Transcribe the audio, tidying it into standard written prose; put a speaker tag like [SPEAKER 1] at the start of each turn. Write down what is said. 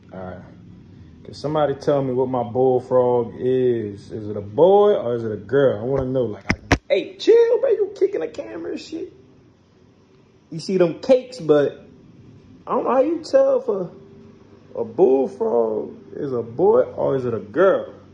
[SPEAKER 1] All right. Can somebody tell me what my bullfrog is? Is it a boy or is it a girl? I want to know. Like, hey, chill, man. You kicking the camera and shit. You see them cakes, but I don't know how you tell if a bullfrog is a boy or is it a girl.